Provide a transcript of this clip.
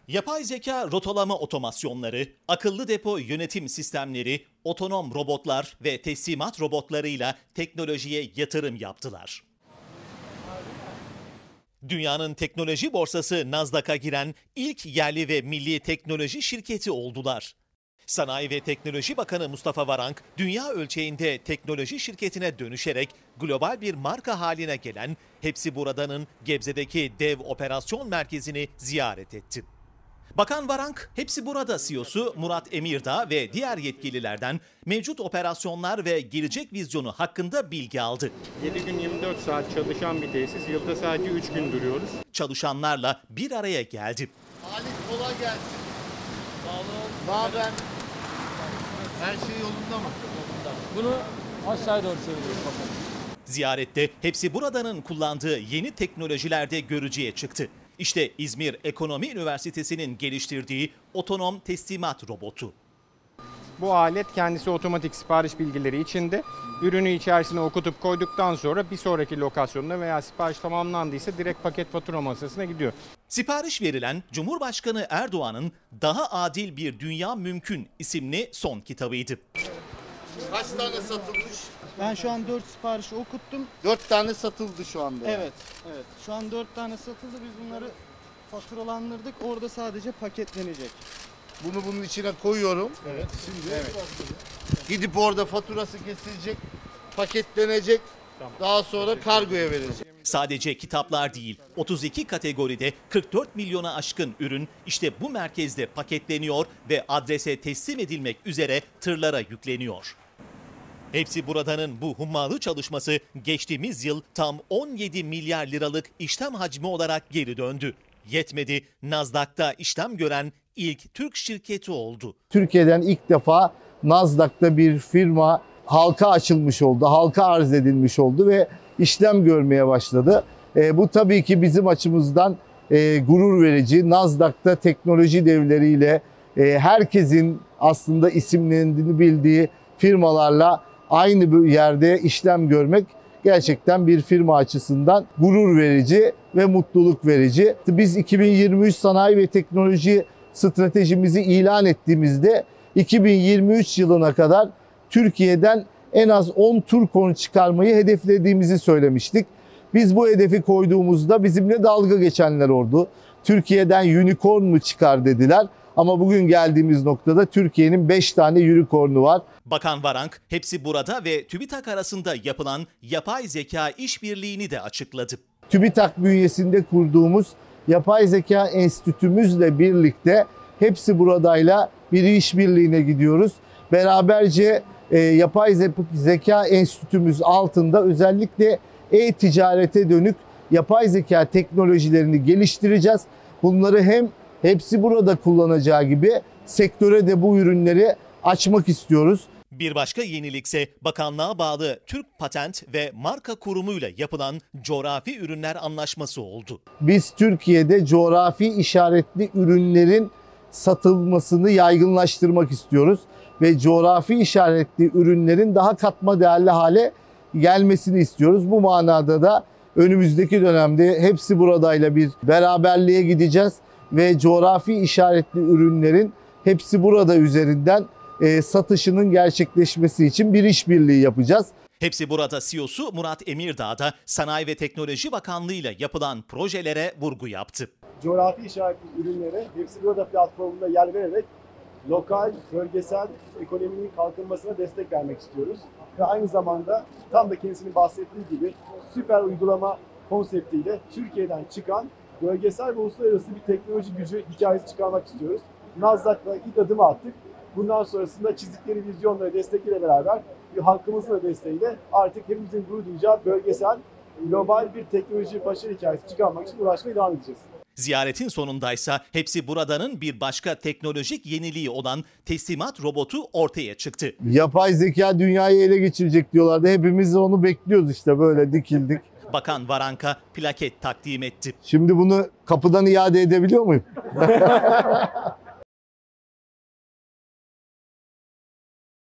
Yapay zeka rotalama otomasyonları, akıllı depo yönetim sistemleri, otonom robotlar ve teslimat robotlarıyla teknolojiye yatırım yaptılar. Dünyanın teknoloji borsası Nasdaq'a giren ilk yerli ve milli teknoloji şirketi oldular. Sanayi ve Teknoloji Bakanı Mustafa Varank, dünya ölçeğinde teknoloji şirketine dönüşerek global bir marka haline gelen Hepsiburada'nın Gebze'deki dev operasyon merkezini ziyaret etti. Bakan Varank, Hepsiburada CEO'su Murat Emirdağ ve diğer yetkililerden mevcut operasyonlar ve gelecek vizyonu hakkında bilgi aldı. 7 gün 24 saat çalışan bir tesis, yılda sadece 3 gün duruyoruz. Çalışanlarla bir araya geldi. Halit kolay gelsin. Sağ olun. Ne haber? Her şey yolunda mı? Bunu aşağıya doğru çeviriyoruz bakalım. Ziyarette Hepsiburada'nın kullandığı yeni teknolojiler de görücüye çıktı. İşte İzmir Ekonomi Üniversitesi'nin geliştirdiği otonom teslimat robotu. Bu alet kendisi otomatik sipariş bilgileri içinde. Ürünü içerisine okutup koyduktan sonra bir sonraki lokasyonda veya sipariş tamamlandıysa direkt paket fatura masasına gidiyor. Sipariş verilen Cumhurbaşkanı Erdoğan'ın "Daha Adil Bir Dünya Mümkün" isimli son kitabıydı. Kaç tane satılmış? Ben şu an 4 siparişi okuttum. 4 tane satıldı şu anda. Evet. Şu an 4 tane satıldı. Biz bunları faturalandırdık. Orada sadece paketlenecek. Bunu bunun içine koyuyorum. Evet. Şimdi gidip orada faturası kesilecek, paketlenecek. Daha sonra kargoya verilecek. Sadece kitaplar değil, 32 kategoride 44 milyona aşkın ürün işte bu merkezde paketleniyor ve adrese teslim edilmek üzere tırlara yükleniyor. Hepsiburada'nın bu hummalı çalışması geçtiğimiz yıl tam 17 milyar liralık işlem hacmi olarak geri döndü. Yetmedi, Nasdaq'ta işlem gören ilk Türk şirketi oldu. Türkiye'den ilk defa Nasdaq'ta bir firma halka açılmış oldu, halka arz edilmiş oldu ve işlem görmeye başladı. Bu tabii ki bizim açımızdan gurur verici. Nasdaq'ta teknoloji devleriyle herkesin aslında isimlerini bildiği firmalarla aynı bir yerde işlem görmek gerçekten bir firma açısından gurur verici ve mutluluk verici. Biz 2023 sanayi ve teknoloji stratejimizi ilan ettiğimizde 2023 yılına kadar Türkiye'den en az 10 Turkon çıkarmayı hedeflediğimizi söylemiştik. Biz bu hedefi koyduğumuzda bizimle dalga geçenler oldu. Türkiye'den unicorn mu çıkar dediler. Ama bugün geldiğimiz noktada Türkiye'nin 5 tane unicorn'u var. Bakan Varank, Hepsiburada ve TÜBİTAK arasında yapılan yapay zeka işbirliğini de açıkladı. TÜBİTAK bünyesinde kurduğumuz Yapay Zeka Enstitümüzle birlikte Hepsiburada'yla bir işbirliğine gidiyoruz. Beraberce Yapay Zeka Enstitümüz altında özellikle e-ticarete dönük yapay zeka teknolojilerini geliştireceğiz. Bunları hem Hepsiburada kullanacağı gibi sektöre de bu ürünleri açmak istiyoruz. Bir başka yenilikse bakanlığa bağlı Türk Patent ve Marka Kurumu ile yapılan coğrafi ürünler anlaşması oldu. Biz Türkiye'de coğrafi işaretli ürünlerin satılmasını yaygınlaştırmak istiyoruz ve coğrafi işaretli ürünlerin daha katma değerli hale gelmesini istiyoruz. Bu manada da önümüzdeki dönemde Hepsiburada'yla bir beraberliğe gideceğiz ve coğrafi işaretli ürünlerin Hepsiburada üzerinden satışının gerçekleşmesi için bir işbirliği yapacağız. Hepsiburada CEO'su Murat Emirdağ da Sanayi ve Teknoloji Bakanlığı ile yapılan projelere vurgu yaptı. Coğrafi işaretli ürünlere Hepsiburada platformunda yer vererek lokal, bölgesel ekonominin kalkınmasına destek vermek istiyoruz. Ve aynı zamanda tam da kendisinin bahsettiği gibi süper uygulama konseptiyle Türkiye'den çıkan bölgesel ve uluslararası bir teknoloji gücü hikayesi çıkarmak istiyoruz. Nasdaq'la ilk adımı attık. Bundan sonrasında çizdikleri vizyonla ve destekleriyle beraber halkımızın da desteğiyle artık hepimizin gurur duyacağı bölgesel, global bir teknoloji başarı hikayesi çıkarmak için uğraşmaya devam edeceğiz. Ziyaretin sonundaysa Hepsiburada'nın bir başka teknolojik yeniliği olan teslimat robotu ortaya çıktı. Yapay zeka dünyayı ele geçirecek diyorlardı. Hepimiz onu bekliyoruz işte böyle dikildik. Bakan Varank'a plaket takdim etti. Şimdi bunu kapıdan iade edebiliyor muyum?